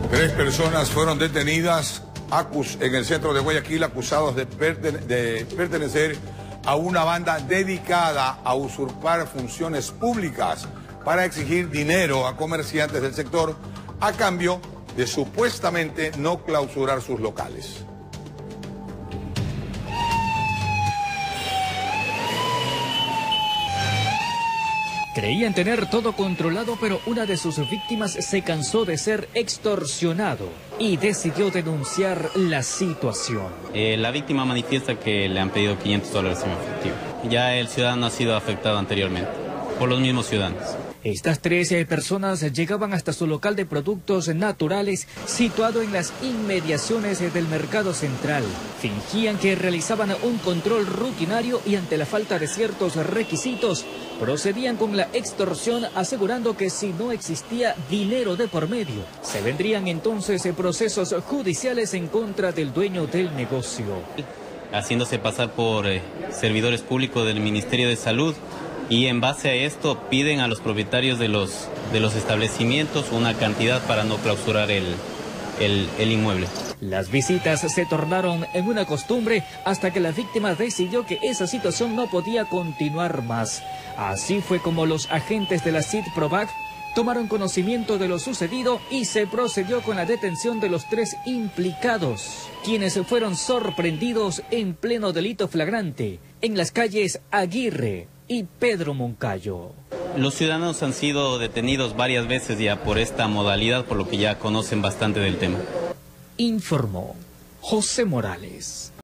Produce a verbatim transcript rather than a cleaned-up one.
Tres personas fueron detenidas en el centro de Guayaquil acusados de, pertene de pertenecer a una banda dedicada a usurpar funciones públicas para exigir dinero a comerciantes del sector a cambio de supuestamente no clausurar sus locales. Creían tener todo controlado, pero una de sus víctimas se cansó de ser extorsionado y decidió denunciar la situación. Eh, la víctima manifiesta que le han pedido quinientos dólares en efectivo. Ya el ciudadano ha sido afectado anteriormente por los mismos ciudadanos. Estas trece personas llegaban hasta su local de productos naturales situado en las inmediaciones del mercado central. Fingían que realizaban un control rutinario y ante la falta de ciertos requisitos procedían con la extorsión, asegurando que si no existía dinero de por medio, se vendrían entonces procesos judiciales en contra del dueño del negocio. Haciéndose pasar por eh, servidores públicos del Ministerio de Salud. Y en base a esto piden a los propietarios de los, de los establecimientos una cantidad para no clausurar el, el, el inmueble. Las visitas se tornaron en una costumbre hasta que la víctima decidió que esa situación no podía continuar más. Así fue como los agentes de la CIDPROVAC tomaron conocimiento de lo sucedido y se procedió con la detención de los tres implicados, quienes fueron sorprendidos en pleno delito flagrante en las calles Aguirre y Pedro Moncayo. Los ciudadanos han sido detenidos varias veces ya por esta modalidad, por lo que ya conocen bastante del tema. Informó José Morales.